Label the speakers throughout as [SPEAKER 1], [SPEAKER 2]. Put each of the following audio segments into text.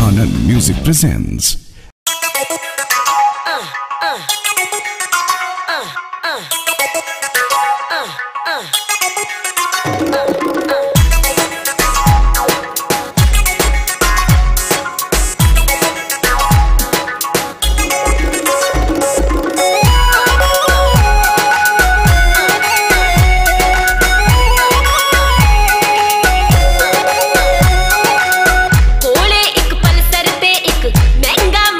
[SPEAKER 1] Anand Music presents.
[SPEAKER 2] कोले एक Pulsar ते एक महंगा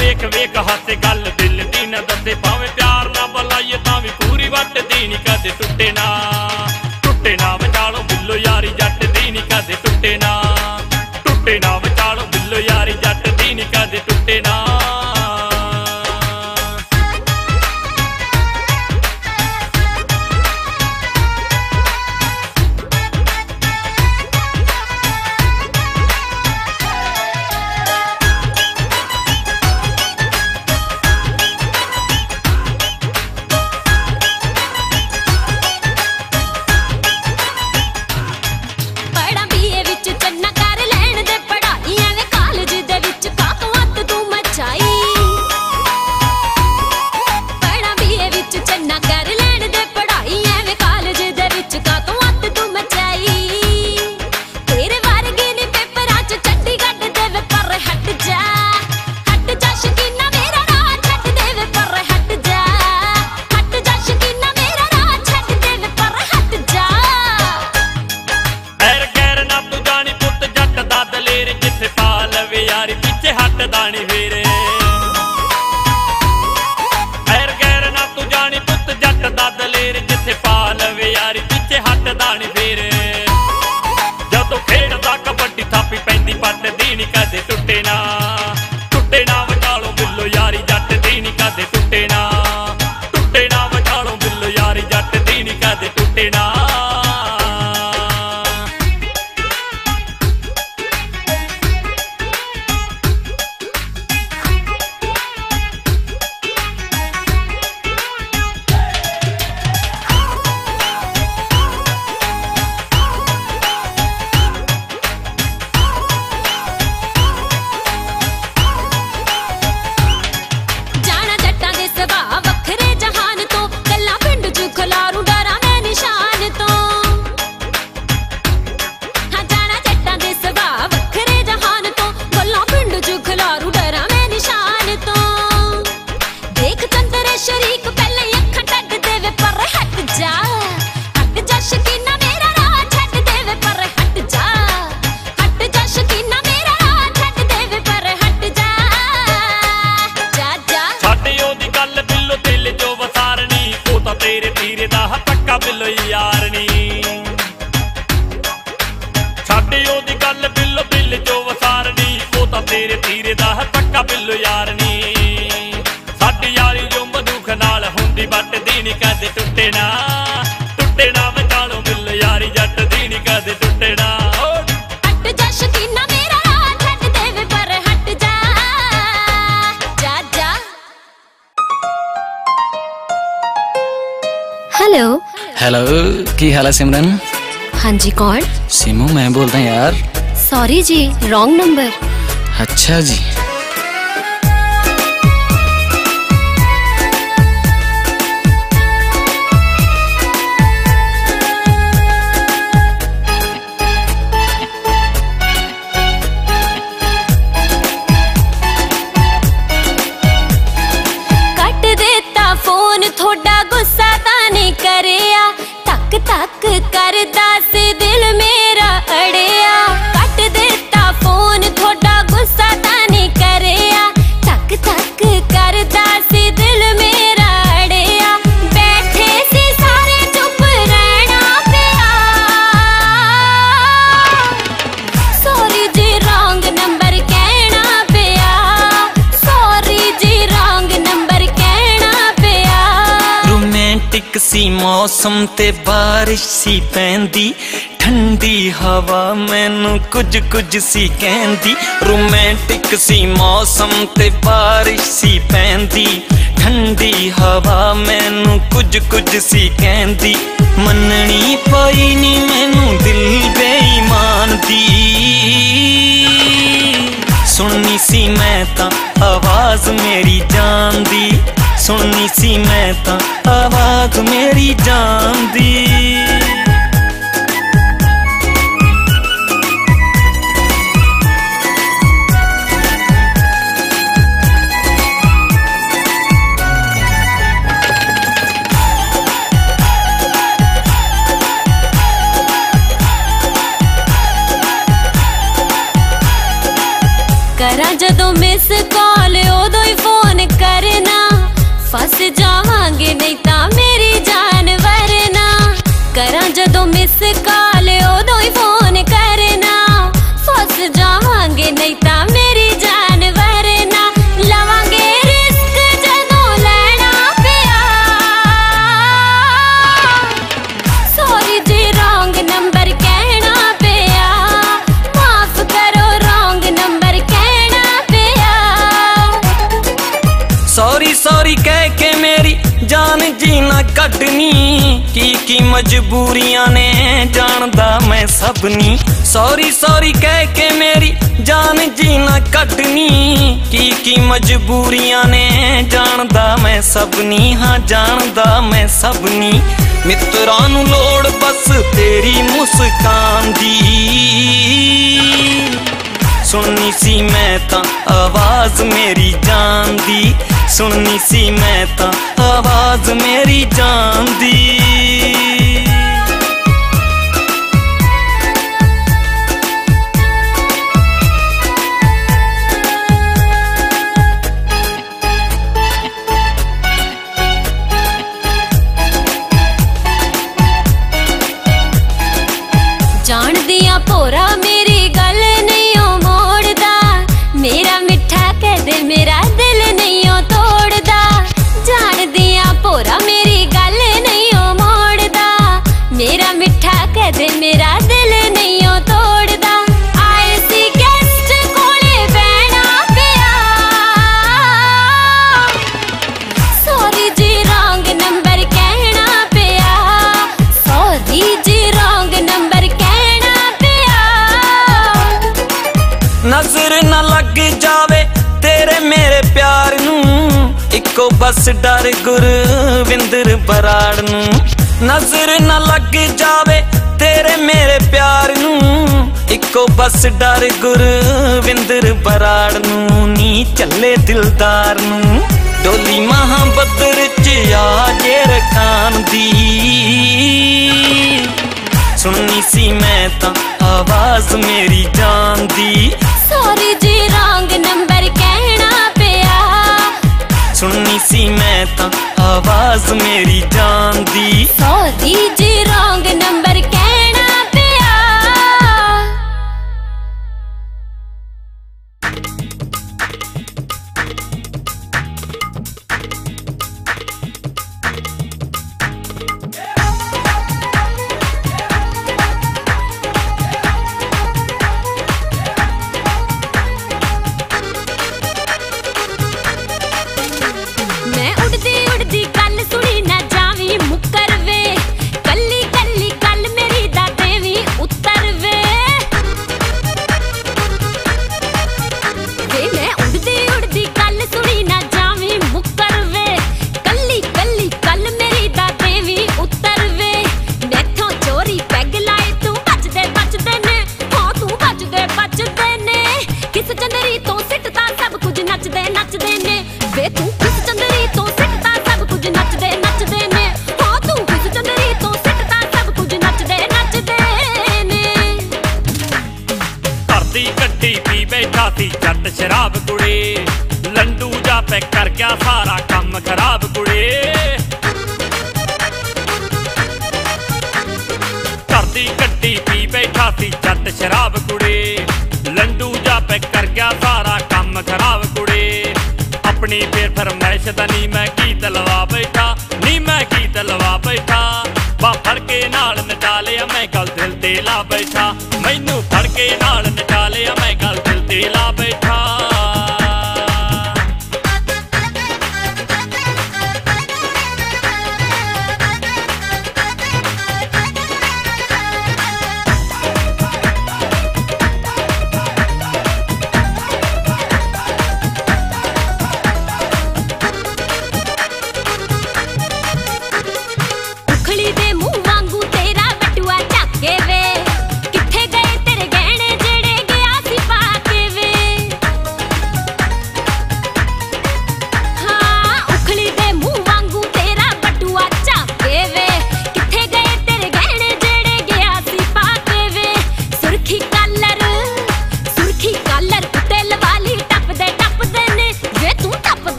[SPEAKER 2] वेख वेख हासे गल दिल दी न दसे, भावें प्यार ना बुलाइए तां भी पूरी वट दी नी कदे टुटे ना विचालों बिल्लो यारी जट दी नी कदे टुटे ना विचालों बिल्लो यारी जट दी नी कदे टुटे ना।
[SPEAKER 3] हेलो
[SPEAKER 4] हेलो, की हाल है सिमरन?
[SPEAKER 3] हाँ जी, कौन?
[SPEAKER 4] सिमू मैं बोलता हूँ यार।
[SPEAKER 3] सॉरी जी, रॉन्ग नंबर।
[SPEAKER 4] अच्छा जी।
[SPEAKER 3] कट देता फोन, थोड़ा गुस्सा ताने करिया, तक तक करदा से दिल मेरा अड़िया। कट देता फोन, थोड़ा गुस्सा ताने करिया, तक तक करदा से दिल मेरा अड़िया। बैठे से सारे चुप रहना पिया, सॉरी जी रॉन्ग नंबर कहना पिया, सॉरी जी रॉन्ग नंबर कहना पिया।
[SPEAKER 4] रोमांटिक सी मौसम ते बारिश सी पैंदी, ठंडी हवा मैनू कुछ कुछ सी कहंदी। रोमांटिक सी मौसम ते बारिश सी पैंदी, ठंडी हवा मैनू कुछ कुछ सी कहंदी। मननी पाई नी मैनू दिल बेईमान दी, सुननी सी मैं तां आवाज मेरी जान दी, सुननी सी मैं तां आवाज मेरी जान दी।
[SPEAKER 3] करा जदों मिस कॉल उदों ही
[SPEAKER 4] सॉरी सॉरी कह के मेरी जान जीना कटनी, की मजबूरियां ने जानदा मैं सबनी। सॉरी सॉरी कह के मेरी जान जीना कटनी, की मजबूरियां ने जानदा मैं सबनी। हाँ जानदा मैं सबनी। मित्रां नूं लोड़ बस तेरी मुस्कान दी, सुननी सी मैं तां आवाज मेरी जान दी, सुननी सी मैं तां आवाज मेरी जान दी।
[SPEAKER 3] जान दिया भोरा मेरी गल नहीं ओ मोड़दा, मेरा मिठा कहदे मेरा दिल नहीं ओ तोड़दा। जान दिया भोरा मेरी गल नहीं ओ मोड़दा, मेरा मिठा कहदे मेरा दिल नहीं ओ तोड़दा। आए सी गेस्ट कोले बैणा पिया, सॉरी जी रॉन्ग नंबर कहना पिया, सॉरी जी रॉन्ग नंबर कहना पिया।
[SPEAKER 4] नजर न लग जावे तेरे मेरे प्यार नू, इको बस डर गुरविंदर बराड़ नू। नजर न लग जावे तेरे मेरे प्यार नू, इको बस डर गुरविंदर बराड़ नू। नी चले दिलदार नू डोली महाबदर च आजे रखान दी, सुननी सी मैं तां आवाज मेरी जान दी।
[SPEAKER 3] सॉरी जी रॉन्ग नंबर कहना पिया,
[SPEAKER 4] सुननी सी मैं तां आवाज मेरी जान दी।
[SPEAKER 3] सॉरी जी रॉन्ग नंबर कहना पिया। मैं उड़दी उड़दी गल सुनी ना जावी मुकर वे, कल्ली कल्ली गल मेरी दाते भी उतर वे। मैं उड़दी उड़दी गल सुनी ना जावी मुकर वे, कल्ली कल्ली गल मेरी दाते भी उतर वे। मैथों चोरी पैग लाए तू बचदे ने, हाँ तू बचदे ने। किस चंदरी तो सिटदा सब कुछ नचदे नचदे ने, वे तू किस चंदरी तो सिटदा सब कुछ नचदे नचदे ने, हाँ तू किस चंदरी तो सिटदा सब कुछ नचदे नचदे ने।
[SPEAKER 2] धरती कट्टी पी बैठा सी जट शराब कुड़े, लंडू जा पे कर गया सारा काम खराब कुड़े। धरती कट्टी पी बैठा सी जट शराब कुड़े, लंडू जा पे कर गया सारा काम खराब कुड़े। अपनी फिर फरमाइश दा नी मैं गीत लवा बैठा, नी मैं गीत लवा बैठा। बा फड़ के नाल नचा लिया मैं गल दिल ते ला बैठा, मैनू फड़ के नाल नचा लिया मैं गल दिल ते ला बैठा।
[SPEAKER 3] उखली दे मुंह वांगू तेरा बटुआ झाके वे, किथे गए तेरे गहने जेड़े गया सी पाके वे।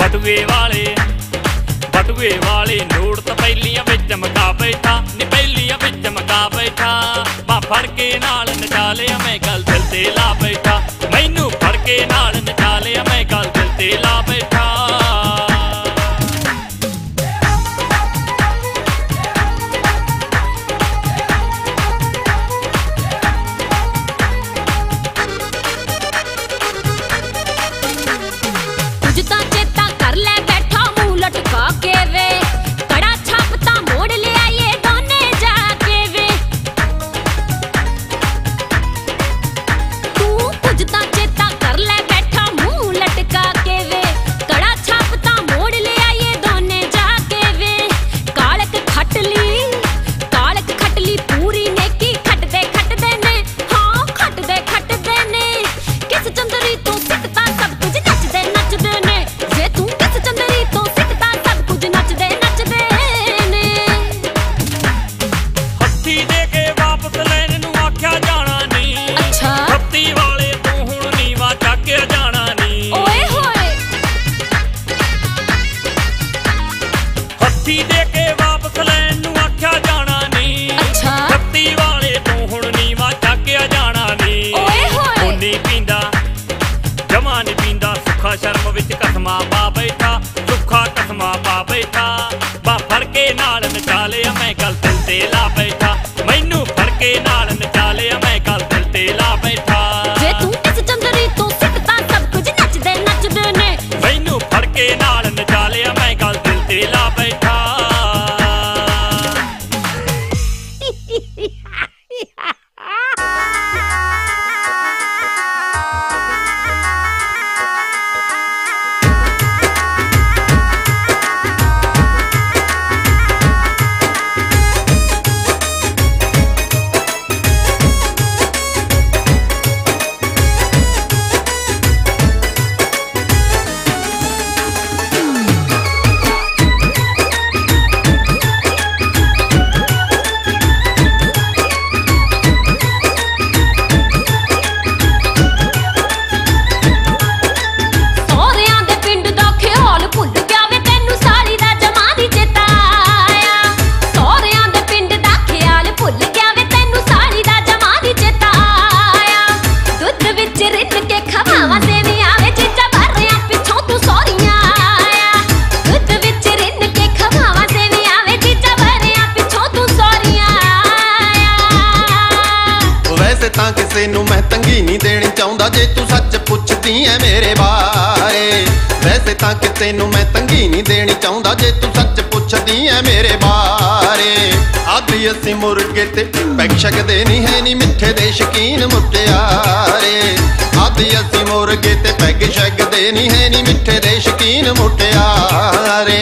[SPEAKER 2] ਬਟੂਏ ਵਾਲੇ ਨੋਟ ਤਾਂ ਪਹਿਲੀਆਂ ਵਿੱਚ ਮਕਾ ਬੈਠਾ ਨੀ ਪਹਿਲੀਆਂ ਵਿੱਚ ਮਕਾ ਬੈਠਾ ਬਾਹ ਫੜ ਕੇ ਨਾਲ ਨਚਾ ਲਿਆ ਮੈਂ ਗੱਲ ਦਿਲ ਤੇ ਲਾ ਬੈਠਾ ਮੈਨੂੰ ਫੜ ਕੇ ਨਾਲ ਨਚਾ ਲਿਆ ਮੈਂ ਗੱਲ ਦਿਲ ਤੇ ਲਾ ਬੈਠਾ ਸ਼ਰਮ ਵਿੱਚ ਕਸਮਾ ਪਾ ਬੈਠਾ ਸੁੱਖਾ ਕਸਮਾ ਪਾ ਬੈਠਾ ਬਾ ਫੜ ਕੇ ਨਾਲ ਨਚਾ ਲਿਆ ਮੈਂ ਗੱਲ ਦਿਲ ਤੇ ਲਾ ਬੈਠਾ ਮੈਨੂੰ ਫੜ ਕੇ ਨਾਲ ਨਚਾ ਲਿਆ ਮੈਂ ਗੱਲ ਦਿਲ ਤੇ ਲਾ ਬੈਠਾ
[SPEAKER 3] ਜੇ ਤੂੰ ਇਸ ਚੰਦਰੀ ਤੋਂ ਸਿੱਖਦਾ ਸਭ ਕੁਝ ਨੱਚਦੇ ਨੱਚਦੇ ਨੇ
[SPEAKER 2] ਮੈਨੂੰ ਫੜ ਕੇ ਨਾਲ ਨਚਾ ਲਿਆ ਮੈਂ ਗੱਲ ਦਿਲ ਤੇ ਲਾ ਬੈਠਾ
[SPEAKER 5] ਤੈਨੂੰ ਮੈਂ ਤੰਗੀ ਨਹੀਂ ਦੇਣੀ ਚਾਹੁੰਦਾ ਜੇ ਤੂੰ ਸੱਚ ਪੁੱਛਦੀ ਐ ਮੇਰੇ ਬਾਰੇ ਵੈਸੇ ਤਾਂ ਕਿ ਤੈਨੂੰ ਮੈਂ ਤੰਗੀ ਨਹੀਂ ਦੇਣੀ ਚਾਹੁੰਦਾ ਜੇ ਤੂੰ ਸੱਚ ਪੁੱਛਦੀ ਐ ਮੇਰੇ ਬਾਰੇ ਆਦੀ ਅਸੀਂ ਮੁਰਗੇ ਤੇ ਪੈਗ ਛਕਦੇ ਨਹੀਂ ਹੈ ਨੀ ਮਿੱਠੇ ਦੇ ਸ਼ਕੀਨ ਮੁਟਿਆਰੇ ਆਦੀ ਅਸੀਂ ਮੁਰਗੇ ਤੇ ਪੈਗ ਛਕਦੇ ਨਹੀਂ ਹੈ ਨੀ ਮਿੱਠੇ ਦੇ ਸ਼ਕੀਨ ਮੁਟਿਆਰੇ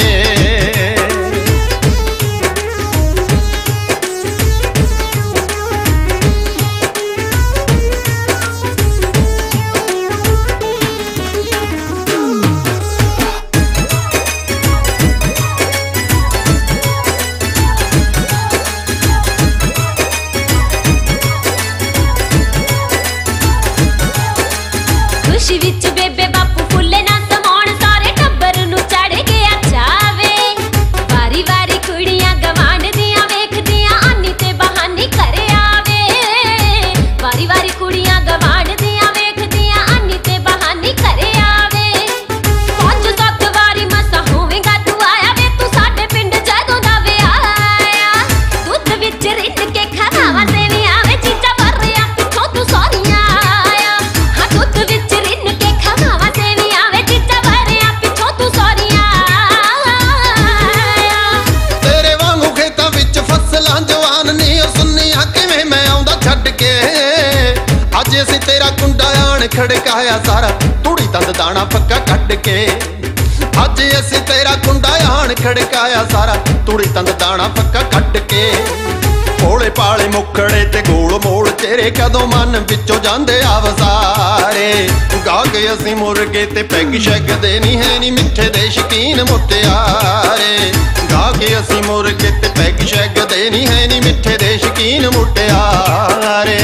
[SPEAKER 3] ਖੁਸ਼ੀ ਵਿੱਚ ਬੇਬੇ ਬਾਪੂ ਫੁੱਲੇ ਨਾ ਸਮਾਉਣ ਸਾਰੇ ਟੱਬਰ ਨੂੰ ਚੜ ਗਿਆ ਚਾਵੇ ਵਾਰੀ ਵਾਰੀ ਕੁੜੀਆਂ ਗਵਾਂਢ ਦੀਆਂ ਵੇਖਦੀਆਂ ਆਨੀ ਤੇ ਬਹਾਨੀ ਕਰ ਆਵੇ ਵਾਰੀ ਵਾਰੀ ਕੁੜੀਆਂ ਗਵਾਂਢ ਦੀਆਂ ਵੇਖਦੀਆਂ ਆਨੀ ਤੇ ਬਹਾਨੀ ਕਰ ਆਵੇ 5-7 ਵਾਰੀ ਮਸਾ ਹੋਵੇਗਾ ਤੂੰ ਆਇਆ ਵੇ ਤੂੰ ਸਾਡੇ ਪਿੰਡ ਜਦੋਂ ਦਾ ਵਿਆਹ ਆਇਆ ਦੁੱਧ ਵਿੱਚ ਰਿੰਨ ਕੇ ਖਾਵਾਂ ਤੇ ਵੀ ਆਵੇ ਚੀਜ਼ਾਂ ਭਰਿਆ ਪਿੱਛੋਂ ਤੂੰ ਸੋਹਣੀਆਂ ਆਇਆ ਹਾਂ ਦੁੱਧ ਵਿੱਚ ਅਸੀਂ ਤੇਰਾ ਕੁੰਡਾ ਆਣ ਖੜਕਾਇਆ ਸਾਰਾ ਤੂੜੀ ਦੰਦ ਦਾਣਾ ਪੱਕਾ ਕੱਢ ਕੇ ਅੱਜ ਅਸੀਂ ਤੇਰਾ ਕੁੰਡਾ ਆਣ ਖੜਕਾਇਆ ਸਾਰਾ ਤੂੜੀ ਦੰਦ ਦਾਣਾ ਪੱਕਾ ਕੱਢ ਕੇ ਭੋਲੇ ਭਾਲੇ ਮੁਖੜੇ ਤੇ ਗੋਲ ਮੋੜ ਚਿਹਰੇ ਕਦੋਂ ਮਨ ਵਿੱਚੋਂ ਜਾਂਦੇ ਆ ਵਸਾਰੇ ਗਾ ਕੇ ਅਸੀਂ ਮੁਰਗੇ ਤੇ ਪੈਗ ਛਕਦੇ ਨਹੀਂ ਹੈ ਨੀ ਮਿੱਠੇ ਦੇ ਸ਼ਕੀਨ ਮੁਟਿਆਰੇ ਗਾ ਕੇ ਅਸੀਂ ਮੁਰਗੇ ਤੇ ਪੈਗ ਛਕਦੇ ਨਹੀਂ ਹੈ ਨੀ ਮਿੱਠੇ ਦੇ ਸ਼ਕੀਨ ਮੁਟਿਆਰੇ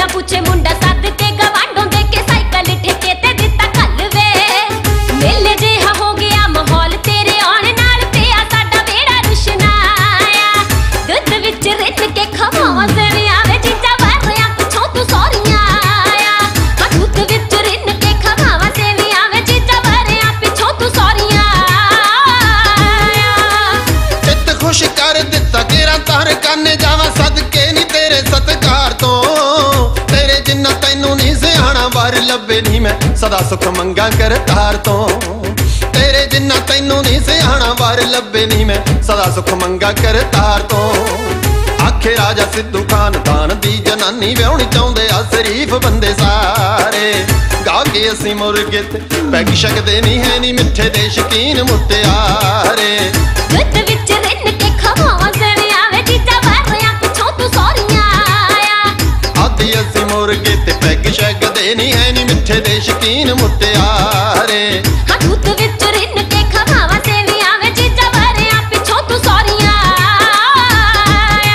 [SPEAKER 3] पूछे मुंडा सद के गवांडों दे के साइकिल ठेके ते दिता कल वे मेले जिहा हो गया माहौल तेरे आने नाल पिया साडा बेड़ा रुशनाया दुध विच रिन के खवावां सेवियां वे जीजा वारियां पिछों तू सौरियां आया दुध विच रिन के खवावां सेवियां वे जीजा वारियां पिछों तू सौरियां आया
[SPEAKER 5] चित खुश कर दिता केरा तार काने जावां सदके नी तेरे सत्कार तो तेरे जिन्ना तैनू नहीं सियाणा वार लब्बे नहीं मैं सदा सुख मंगा कर तार तो तेरे जिन्ना तैनू नहीं सियाणा वार लब्बे नहीं मैं सदा सुख मंगा कर तार तो आखे राजा सिद्धू खानदान दी जनानी व्याहणी चाहुंदे आ शरीफ बंदे सारे गा के असीं मुर्गे ते पैग शकदे नहीं है नी मिठे दे शकीन मुत्यारे
[SPEAKER 3] दुध विच रिन के खवावां सेवियां वे जीजा वारियां पिछों तू सौरियां आया
[SPEAKER 5] आदि असीं मुर्गे ते पैग शकदे नहीं है नी मिठे दे शकीन मुत्यारे
[SPEAKER 3] हाँ दुध विच रिन के खवावां सेवियां वे जीजा वारियां पिछों तू सौरियां आया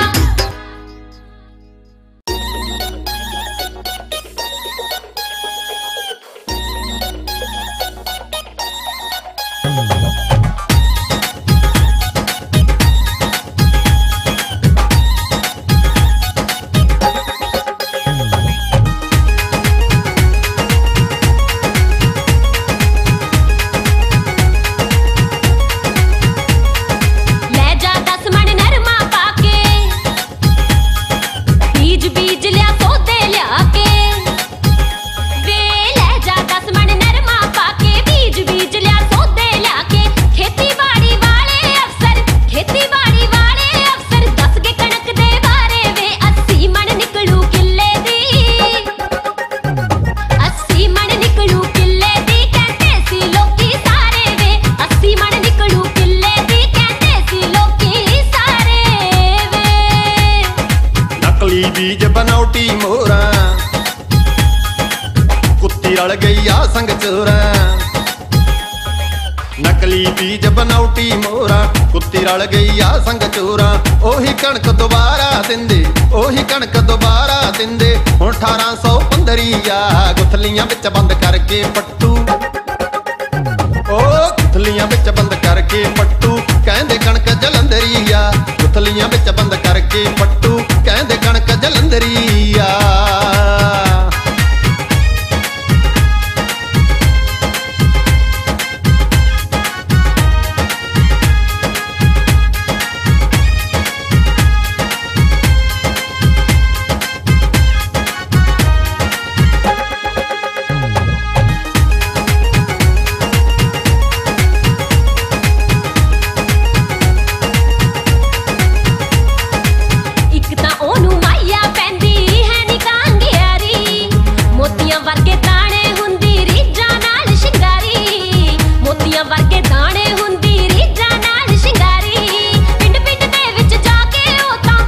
[SPEAKER 3] ले जा 10 मण नरमा पाके बीज बीज लिया पौधे लिया के वे ले जा 10 मण नरमा पाके बीज बीज लिया पौधे लिया के खेतीबाड़ी वाले अफसर दस के कणक दे बारे वे 80 मण निकलू किले दी 80 मण निकलू किले दी कहते सी लोकी सारे वे 80 मण निकलू किले दी कहते सी लोकी सारे वे
[SPEAKER 5] नकली बीज बनौटी मोरा कुत्ती रल गई आ संग चोरा नकली बीज बनौटी मोरा कुत्ती रल गई आ संग चोरा ओही कणक दोबारा दिंदे हुण 1815 आ गुथलियां विच बंद करके पट्टू ओ गुथलियां विच बंद करके पट्टू कहंदे कणक जलंधरी आ गुथलियां विच बंद करके पट्टू कहंदे कणक जलंधरी आ
[SPEAKER 3] ਇੱਕ ਤਾਂ ਉਹਨੂੰ ਮਾਇਆ ਪੈਂਦੀ ਹੈ ਨੀ ਕਾਂਗਿਆਰੀ ਮੋਤੀਆਂ ਵਰਗੇ ਦਾਣੇ ਹੁੰਦੀ ਰੀਝਾਂ ਨਾਲ ਸ਼ਿੰਗਾਰੀ ਮੋਤੀਆਂ ਵਰਗੇ ਦਾਣੇ ਹੁੰਦੀ ਰੀਝਾਂ ਨਾਲ ਸ਼ਿੰਗਾਰੀ ਪਿੰਡ ਪਿੰਡ ਦੇ ਵਿੱਚ ਜਾ ਕੇ ਉਹ ਤਾਂ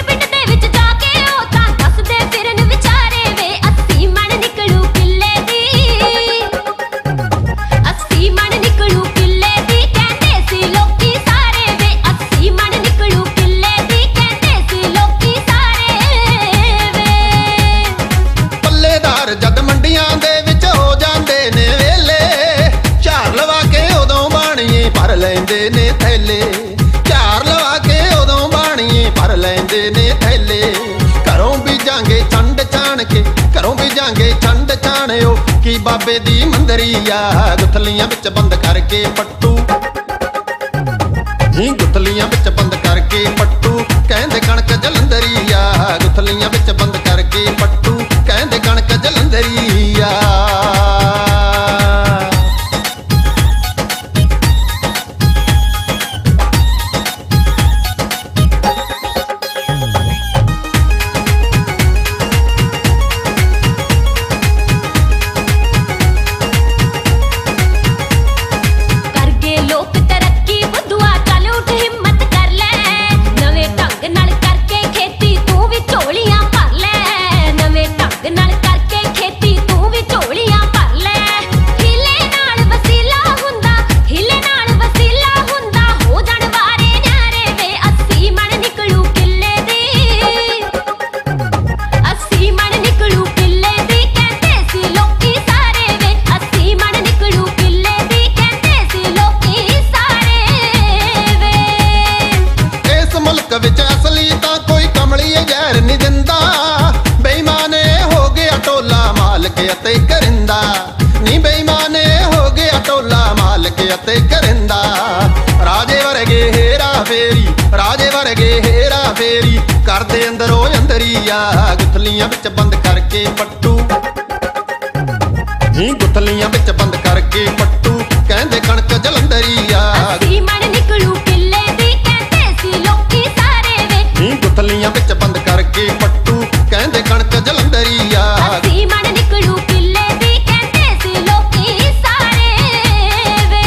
[SPEAKER 3] ਦੱਸਦੇ ਫਿਰਨ ਵਿਚਾਰੇ ਵੇ 80 ਮਣ ਨਿਕਲੂ ਕਿੱਲੇ ਦੀ 80 ਮਣ ਨਿਕਲੂ ਕਿੱਲੇ ਦੀ ਕਹਿੰਦੇ ਸੀ ਲੋਕੀ ਸਾਰੇ ਵੇ 80 ਮਣ ਨਿਕਲੂ ਕਿੱਲੇ ਦੀ ਕਹਿੰਦੇ ਸੀ ਲੋਕੀ ਸਾਰੇ ਵੇ
[SPEAKER 5] ਪੱਲੇਦਾਰ ਜਦ ਮੰਡੀਆਂ ਦੇ ਵਿੱਚ ਹੋ ਜਾਂਦੇ ਨੇ ਵੇਲੇ ਝਾਰ ਲਵਾ ਕੇ ਉਦੋਂ ਬਾਣੀਏ ਭਰ ਲੈਂਦੇ ਨੇ ਥੈਲੇ ਝਾਰ ਲਵਾ ਕੇ ਉਦੋਂ ਬਾਣੀਏ ਭਰ ਲੈਂਦੇ ਨੇ ਥੈਲੇ ਘਰੋਂ ਬੀਜਾਂਗੇ ਛੰਡ ਛਾਣਿਓ ਕੀ ਬਾਬੇ ਦੀ ਮੰਦਰੀ ਆ ਗੁਥਲੀਆਂ ਵਿੱਚ ਬੰਦ ਕਰਕੇ ਪੱਟੂ ਹੀ ਗੁਥਲੀਆਂ ਵਿੱਚ ਬੰਦ ਕਰਕੇ ਪੱਟੂ ਕਹਿੰਦੇ ਕਣਕ ਜਲੰਧਰੀ ਆ ਗੁਥਲੀਆਂ ਵਿੱਚ ਬੰਦ ਕਰਕੇ ਪੱਟੂ ਕਹਿੰਦੇ ਕਣਕ ਜਲੰਧਰੀ ਆ
[SPEAKER 3] करगे लोक तरक्की बुद्धुआ चल उठ हिम्मत कर ले नवे ढंग नाल करके खेती तू भी झोलियां भर ले नवे
[SPEAKER 5] ਗੁੱਥਲੀਆਂ ਵਿੱਚ ਬੰਦ ਕਰਕੇ ਪੱਟੂ ਨੀ ਗੁੱਥਲੀਆਂ ਵਿੱਚ ਬੰਦ ਕਰਕੇ ਪੱਟੂ ਕਹਿੰਦੇ ਕਣਕ ਜਲੰਧਰੀ ਆ
[SPEAKER 3] ਅਸੀਂ ਮਣ ਨਿਕਲੂ ਕਿੱਲੇ ਦੀ ਕਹਿੰਦੇ ਸੀ ਲੋਕੀ ਸਾਰੇ ਵੇ
[SPEAKER 5] ਨੀ ਗੁੱਥਲੀਆਂ ਵਿੱਚ ਬੰਦ ਕਰਕੇ ਪੱਟੂ ਕਹਿੰਦੇ ਕਣਕ ਜਲੰਧਰੀ ਆ
[SPEAKER 3] ਅਸੀਂ ਮਣ ਨਿਕਲੂ ਕਿੱਲੇ ਦੀ ਕਹਿੰਦੇ ਸੀ ਲੋਕੀ ਸਾਰੇ ਵੇ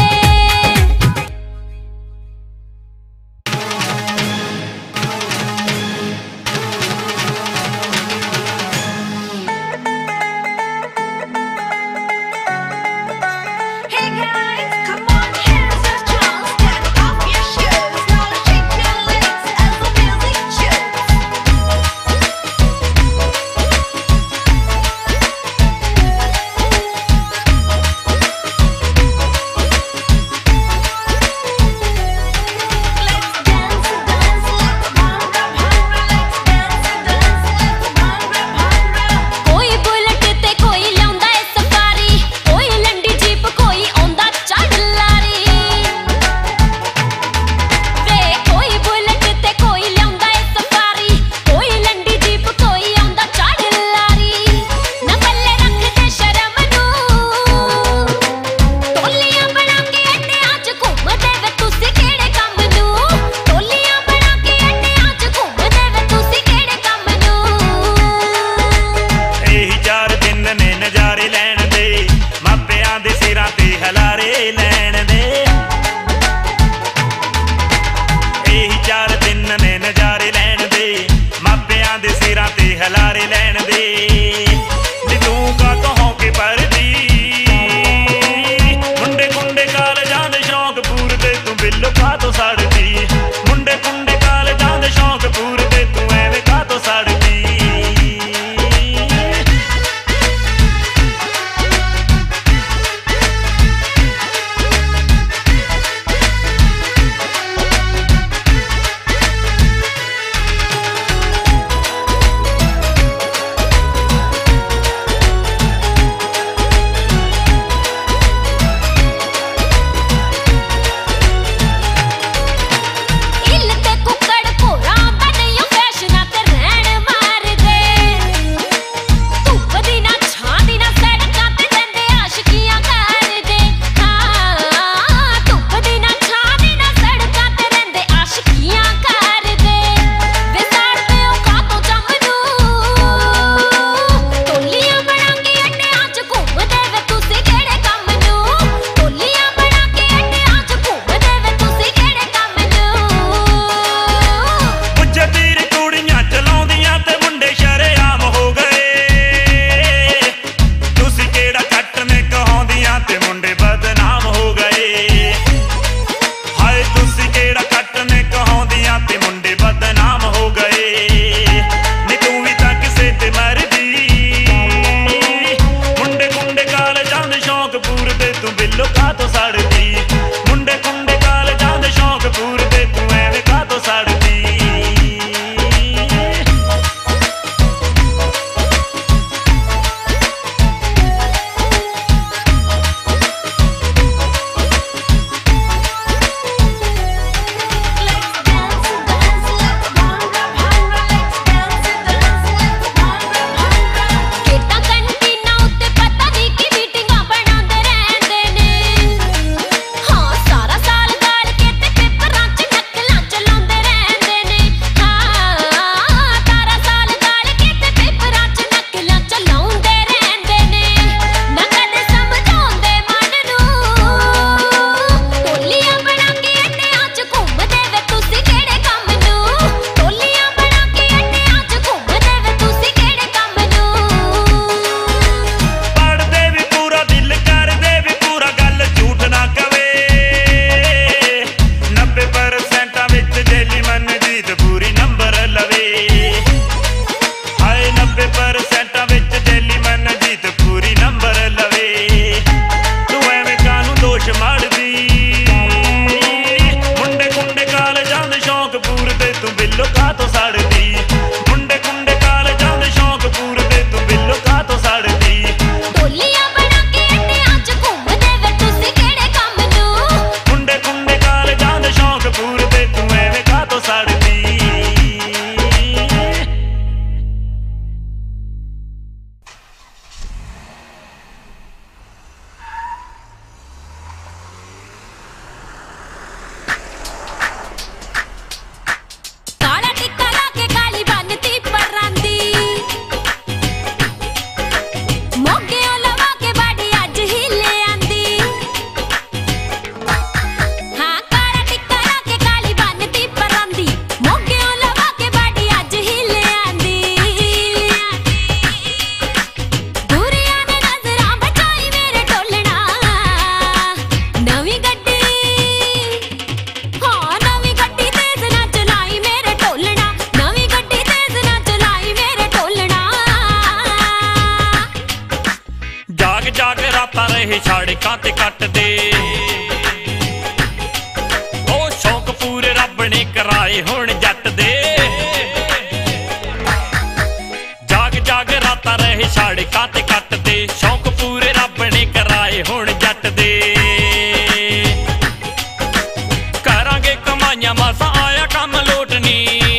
[SPEAKER 6] Hey guys, come on, here's a chance. Take off your shoes, now shake your legs as the music shoots. Let's dance, dance, let's bhangra, bhangra. Let's dance, dance, let's bhangra, bhangra.
[SPEAKER 3] ਕੋਈ bullet ਤੇ ਕੋਈ ਲਿਆਉਂਦਾ ਏ safari ਕੋਈ ਲੰਡੀ jeep ਕੋਈ ਆਉਂਦਾ ਚੜ ਲਾਰੀ ਵੇ ਕੋਈ bullet ਤੇ ਕੋਈ ਲਿਆਉਂਦਾ ਏ ਸਫਾਰੀ ਕੋਈ ਲੰਡੀ ਜੀਪ ਕੋਈ ਆਉਂਦਾ ਚੜ ਲਾਰੀ ਨਾ ਪੱਲੇ ਰੱਖਦੇ ਸ਼ਰਮ ਨੂੰ ਟੋਲੀਆਂ ਬਣਾ ਕੇ ਅੱਡਿਆਂ 'ਚ ਘੁੰਮਦੇ ਵੇ ਤੁਸੀਂ ਕਿਹੜੇ ਕੰਮ ਨੂੰ ਟੋਲੀਆਂ ਬਣਾ ਕੇ ਅੱਡਿਆਂ 'ਚ ਘੁੰਮਦੇ ਵੇ ਤੁਸੀਂ ਕਿਹੜੇ ਕੰਮ ਨੂੰ
[SPEAKER 2] ਇਹੀ 4 ਦਿਨ ਨੇ ਨਜ਼ਾਰੇ ਲੈਣ ਦੇ ਮਾਪਿਆਂ ਦੇ ਸਿਰਾਂ ਤੇ ਹਲਾਰੇ ਲੈਣ ਦੇ ਇਹੀ 4 ਦਿਨ ਨੇ ਨਜ਼ਾਰੇ ਲੈਣ ਦੇ ਮਾਪਿਆਂ ਦੇ ਸਿਰਾਂ ਤੇ ਹਲਾਰੇ ਲੈਣ ਦੇ ਨੀ ਤੂੰ ਕਾਹਤੋਂ ਹੌਂਕੇ ਪਰਦੀ ਮੁੰਡੇ ਕੁੰਡੇ ਕਾਲਜਾਂ ਦੇ ਸ਼ੌਂਕ ਪੂਰਦੇ ਤੂੰ ਬਿੱਲੋ ਕਾਹਤੋਂ ਸੜਦੀ ਮੁੰਡੇ ਕੁੰਡੇ ਕਾਲਜਾਂ ਦੇ ਸ਼ੌਂਕ ਪੂਰਦੇ ਤੂੰ ਐਵੇਂ ਕਾਹਤੋਂ ਸੜਦੀ
[SPEAKER 3] ਇੱਲ ਤੇ ਕੁੱਕੜ ਭੋਰਾ ਬਣਿਓ ਫੈਸ਼ਨਾਂ ਤੇ ਰਹਿਣ ਮਾਰਦੇ ਧੁੱਪ ਦੀ ਨਾ ਛਾਂ ਦੀ ਨਾ ਸੜਕਾਂ ਤੇ ਰਹਿੰਦੇ ਆਸ਼ਕੀਆਂ ਕਰਦੇ ਹਾਂ ਧੁੱਪ ਦੀ ਨਾ ਛਾਂ ਦੀ ਨਾ ਸੜਕਾਂ ਤੇ ਰਹਿੰਦੇ ਆਸ਼ਕੀਆਂ ਕਰਦੇ ਵੇ ਸਾੜਦੇ ਉਹ ਕਾਹਤੋਂ ਚੰਮ ਨੂੰ ਟੋਲੀਆਂ ਬਣਾ ਕੇ ਅੱਡਿਆਂ 'ਚ ਘੁੰਮਦੇ ਵੇ ਤੁਸੀਂ ਕਿਹੜੇ ਕੰਮ ਨੂੰ ਟੋਲੀਆਂ ਬਣਾ ਕੇ ਅੱਡਿਆਂ 'ਚ ਘੁੰਮਦੇ ਵੇ ਤੁਸੀਂ ਕਿਹੜੇ ਕੰਮ ਨੂੰ
[SPEAKER 2] ਪੁੱਛ ਤੀਰ ਕੁੜੀਆਂ ਚਲਾਉਂਦੀਆਂ ਤੇ ਮੁੰਡੇ ਸ਼ਰੇਆਮ ਹੋ ਗਏ ਤੁਸੀਂ ਕਿਹੜਾ ਕੱਟ ਨੇ ਕਹਾਉਂਦੀਆਂ ਤੇ ਮੁੰਡੇ ਬਦਨਾਮ ਹੋ ਗਏ ਹਾਏ ਤੁਸੀਂ ਕਿਹੜਾ ਕੱਟ ਨੇ ਕਹਾਉਂਦੀਆਂ ਤੇ ਮੁੰਡੇ ਬਦਨਾਮ ਹੋ ਗਏ ਨੀ ਤੂੰ ਵੀ ਤਾਂ ਕਿਸੇ ਤੇ ਮਰਦੀ ਮੁੰਡੇ ਕੁੰਡੇ ਕਾਲਜਾਂ ਦੇ ਸ਼ੌਂਕ ਪੂਰਦੇ ਤੂੰ ਬਿੱਲੋ ਕਾਹਤੋਂ ਸੜਦੀ ਮੁੰਡੇ ਕੁੰਡੇ ਕਾਲਜਾਂ ਦੇ ਸ਼ੌਂਕ ਪੂਰਦੇ ਤੂੰ ਐਵੇਂ ਕਾਹਤੋਂ ਸੜਦੀ
[SPEAKER 6] Let's dance, dance, let's bhangra, bhangra. Let's dance, dance, let's bhangra, bhangra.
[SPEAKER 3] ਖੇਤਾਂ ਕੰਟੀਨਾਂ ਉੱਤੇ ਪਤਾ ਨਹੀਂ ਕੀ ਮੀਟਿੰਗਾਂ ਬਣਾਉਂਦੇ ਰਹਿੰਦੇ ਨੇ ਹਾਂ ਸਾਰਾ ਸਾਲ ਗਾਲ ਕੇ ਤੇ ਪੇਪਰਾਂ 'ਚ ਨਕਲਾਂ ਚਲਾਉਂਦੇ ਰਹਿੰਦੇ ਨੇ ਹਾਂ ਸਾਰਾ ਸਾਲ ਗਾਲ ਕੇ ਤੇ ਪੇਪਰਾਂ 'ਚ ਨਕਲਾਂ ਚਲਾਉਂਦੇ ਰਹਿੰਦੇ ਨੇ ਨਾ ਕਦੇ ਸਮਝਾਉਂਦੇ ਮਨ ਨੂੰ ਟੋਲੀਆਂ ਬਣਾ ਕੇ ਅੱਡਿਆਂ 'ਚ ਘੁੰਮਦੇ ਵੇ ਤੁਸੀਂ ਕਿਹੜੇ ਕੰਮ ਨੂੰ ਟੋਲੀਆਂ ਬਣਾ ਕੇ ਅੱਡਿਆਂ 'ਚ ਘੁੰਮਦੇ ਵੇ ਤੁਸੀਂ ਕਿਹੜੇ ਕੰਮ ਨੂੰ
[SPEAKER 2] ਪੜਦੇ ਵੀ ਪੂਰਾ ਦਿਲ ਕਰਦੇ ਵੀ ਪੂਰਾ ਗੱਲ ਝੂਠ ਨਾ ਕਵੇ 90% ਵਿੱਚ ਜੇਲੀ ਮਨਜੀਤ ਪੂਰੀ ਨੰਬਰ ਲਵੇ ਹਾਏ 90% ਵਿੱਚ ਜੇਲੀ ਮਨਜੀਤ ਪੂਰੀ ਨੰਬਰ ਲਵੇ ਤੂੰ ਐਵੇਂ ਕਾਹਨੂੰ ਦੋਸ਼ ਮਾਰਦੀ ਮੁੰਡੇ ਕੁੰਡੇ ਕਾਲਜਾਂ ਦੇ ਸ਼ੌਂਕ ਪੂਰਦੇ ਤੂੰ ਬਿੱਲੋ ਕਾਹਤੋਂ ਸੜਦੀ ਮੁੰਡੇ ਕੁੰਡੇ ਕਾਲਜਾਂ ਦੇ ਸ਼ੌਂਕ ਪੂਰਦੇ ਤੂੰ ਬਿੱਲੋ ਕਾਹਤੋਂ ਸੜਦੀ
[SPEAKER 3] ਟੋਲੀਆਂ ਬਣਾ ਕੇ ਅੱਡਿਆਂ 'ਚ ਘੁੰਮਦੇ ਵੇ ਤੁਸੀਂ ਕਿਹੜੇ ਕੰਮ ਨੂੰ
[SPEAKER 2] ਮੁੰਡੇ ਕੁੰਡੇ ਕਾਲਜਾਂ ਦੇ ਸ਼ੌਂਕ ਪੂਰਦੇ ਤੂੰ ਐਵੇਂ ਕਾਹਤੋਂ ਸੜਦੀ रहे सड़कां ते कटदे ओ शौक पूरे रब ने कराए हुण जट दे जाग जाग रातां रहे सड़कां ते कटदे शौक पूरे रब ने कराए हुण जट दे करांगे कमाइयां मासा आया कम लोटनी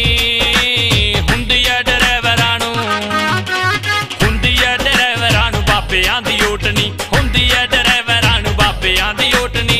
[SPEAKER 2] हुंदी ऐ ड्राइवरां नूं हुंदी ऐ ड्राइवरां नूं बाबेआं दी ओटनी हुंदी ऐ ड्राइवरां नूं बाबेआं दी ओटनी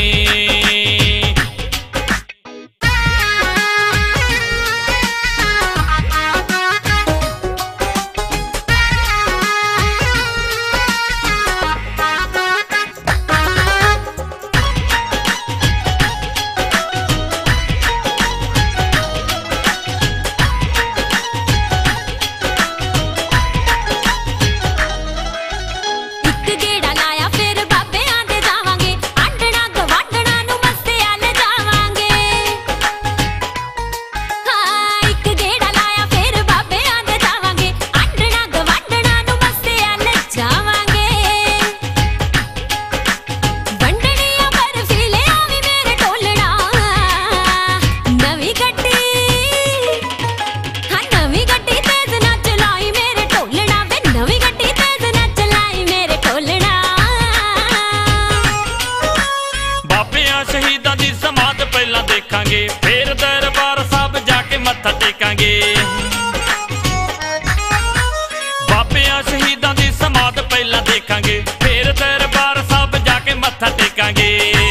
[SPEAKER 2] फिर दरबार साहब जाके मत्था टेकांगे बाबेआं शहीदां दी समाध पहला देखांगे फिर दरबार साहब जाके मत्था टेकांगे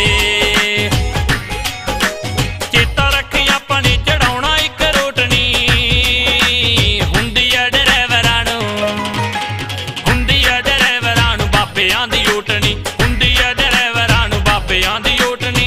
[SPEAKER 2] चेता रखी अपनी चढ़ाउणा इक रोटनी हुंदी ऐ ड्राइवरां नूं हुंदी ऐ ड्राइवरां नूं बाबेआं दी ओटनी हुंदी ऐ ड्राइवरां नूं बाबेआं दी ओटनी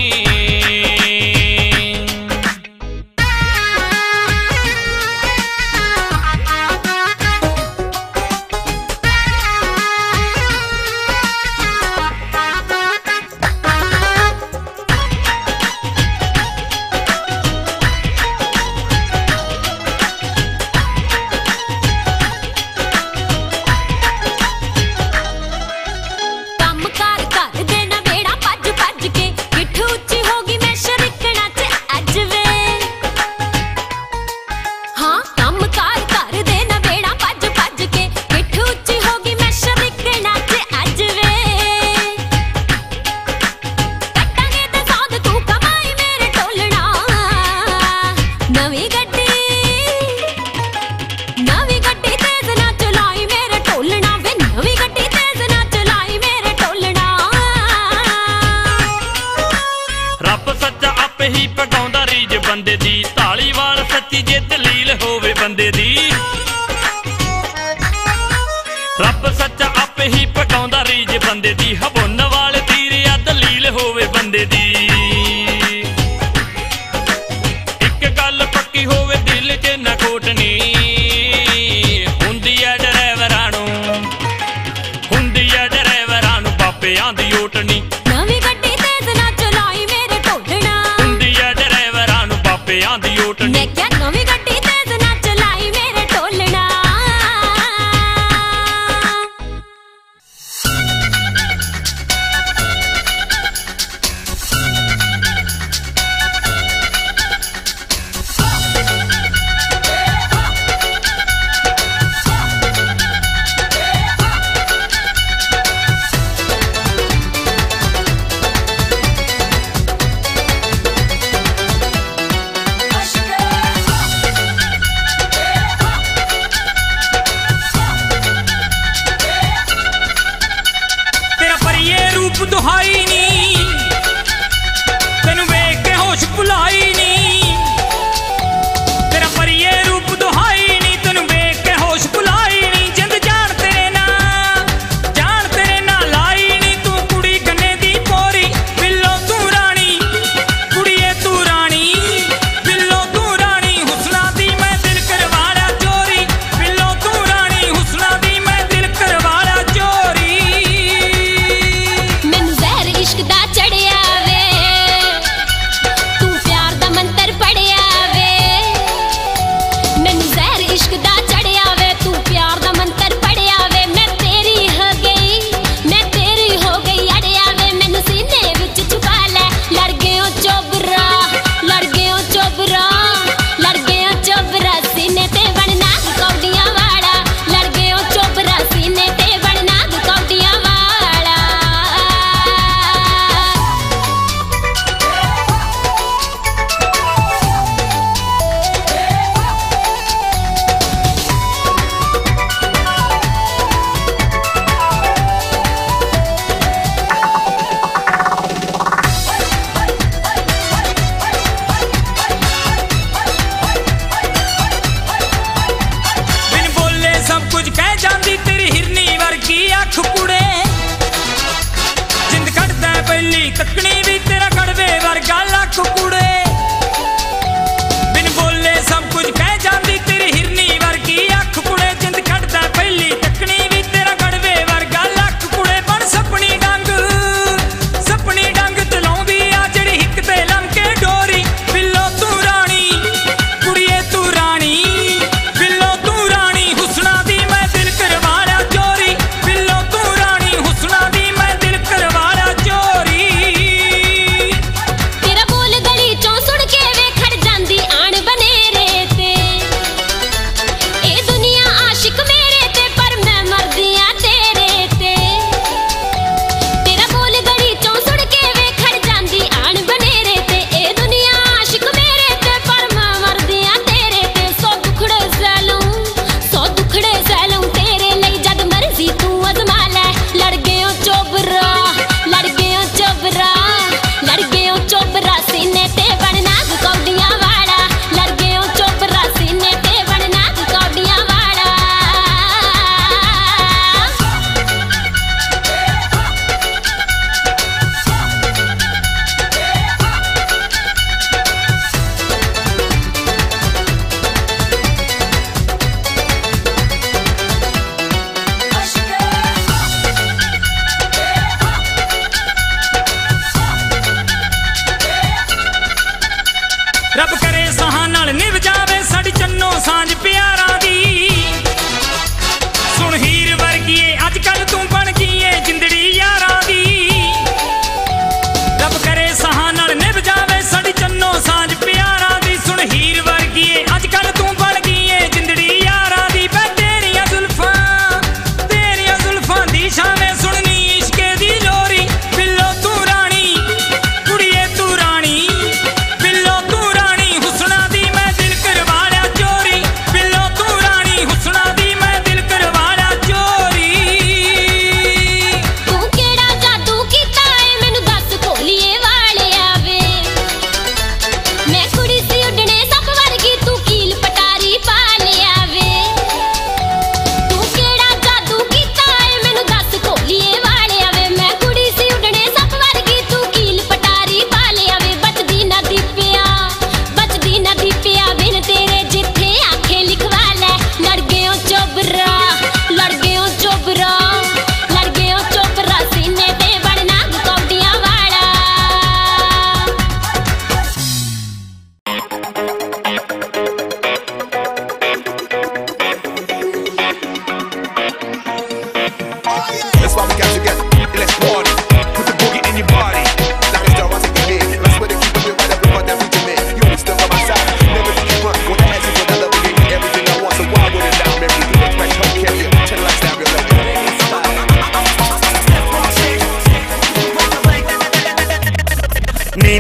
[SPEAKER 2] ही पकाउंदा रीज बंदे दी धालीवाल सच्ची जे दलील होवे बंदे दी रब सच्चा आपे ही पकाउंदा रीज बंदे दी हबुन वाल तीर या दलील होवे बंदे दी एक गल पक्की होवे दिल च न कोटनी हुंदी ऐ ड्राइवरां नूं हुंदी ऐ ड्राइवरां नूं बाबेआं दी ओटनी
[SPEAKER 3] नवीं गड्डी तेज ना चलाई मेरे ढोलना
[SPEAKER 2] बाबेआं दी ओटनी
[SPEAKER 3] मैं क्या नवीं गड्डी तेज ना चलाई मेरे ढोलना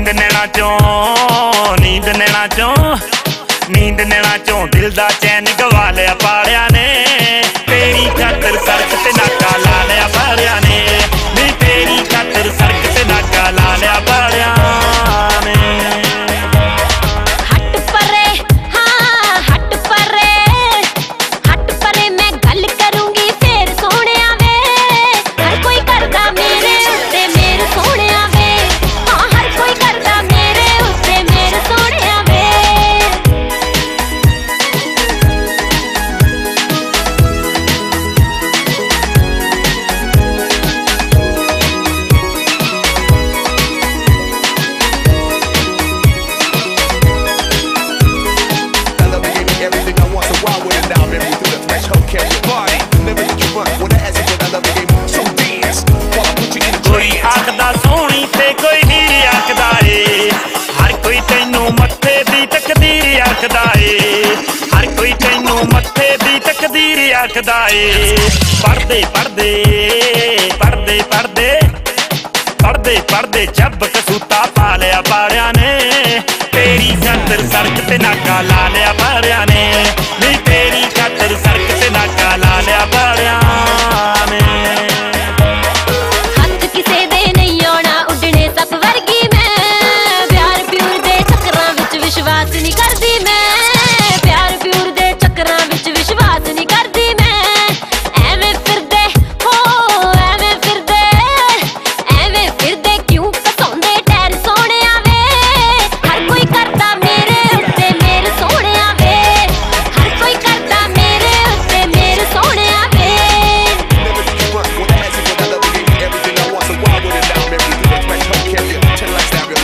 [SPEAKER 2] नींद नैना चों नींद नैना चों नींद नैना चों दिल दा चैन गवा लिया पाड़िया ने तेरी खातर सड़क ते नाका ला लिया पाड़िया ने नी तेरी खातर सड़क ते नाका ला लिया पाड़िया ने
[SPEAKER 3] हट परे हाँ हट परे मैं गल करूंगी फिर सोहणिया वे हर कोई करदा मेरे उत्ते मेरे सोहणिया वे हाँ हर कोई करदा मेरे उत्ते मेरे सोहणिया वे
[SPEAKER 7] Ella gave me everything I want, so why wouldn't I marry you through the threshold? Catch your body, never let you run. When I ask you what I love, gave me so dance while I put you in a
[SPEAKER 2] कोई
[SPEAKER 7] trance.
[SPEAKER 2] आखदा सोहणी ते कोई हीरी आखदा ए हर कोई तैनू मत्थे दी तकदीर आखदा ए हर कोई तैनू मत्थे दी तकदीर आखदा ए पढ़दे पढ़दे पढ़दे पढ़दे पढ़दे पढ़दे जब कसूता पा लिया पाड़िया ने तेरी खातर सड़क ते नाका ला लिया पाड़िया ने नी तेरी खातर सड़क ते नाका ला लिया पाड़िया ने
[SPEAKER 3] हथ किसे दे नहीं आना उड्डने सप वर्गी मैं प्यार प्यूर दे चक्करां विच विश्वास नहीं करदी मैं प्यार प्यूर दे चक्करां विच विश्वास नहीं करदी मैं एवें फिरदे हो एवें फिरदे क्यों फसाउंदे टैर सोहणिया वे हर कोई करदा मेरे उत्ते मेरे सोहणिया वे हर कोई करदा मेरे उत्ते मेरे सोहणिया वे
[SPEAKER 7] Never let you run. When I ask you what I love, gave me everything I want, so why wouldn't I marry you through the threshold? Catch you, tell like Samuel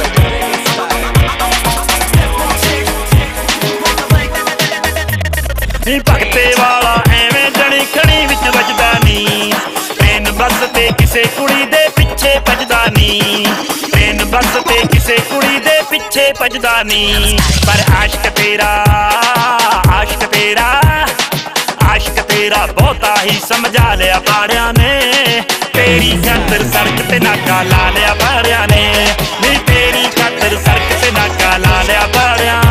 [SPEAKER 2] ਨੀ ਭਗਤੇ ਵਾਲਾ ਐਵੇਂ ਜਣੀ ਖਣੀ ਵਿੱਚ ਵੱਜਦਾ ਨੀ ਟ੍ਰੇਨ ਬੱਸ ਤੇ ਕਿਸੇ ਕੁੜੀ ਦੇ ਪਿੱਛੇ ਭੱਜਦਾ ਨੀ ਟ੍ਰੇਨ ਬੱਸ ਤੇ ਕਿਸੇ ਕੁੜੀ ਦੇ ਪਿੱਛੇ ਭੱਜਦਾ ਨੀ ਪਰ ਆਸ਼ਕ ਤੇਰਾ ਆਸ਼ਕ ਤੇਰਾ ਆਸ਼ਕ ਤੇਰਾ ਬਹੁਤਾ ਹੀ ਸਮਝਾ ਲਿਆ ਪਾੜਿਆਂ ਨੇ ਤੇਰੀ ਖਾਤਰ ਸੜਕ ਤੇ ਨਾਕਾ ਲਾ ਲਿਆ ਪਾੜਿਆਂ ਨੇ ਨੀ ਤੇਰੀ ਖਾਤਰ ਸੜਕ ਤੇ ਨਾਕਾ ਲਾ ਲਿਆ ਪਾੜਿਆਂ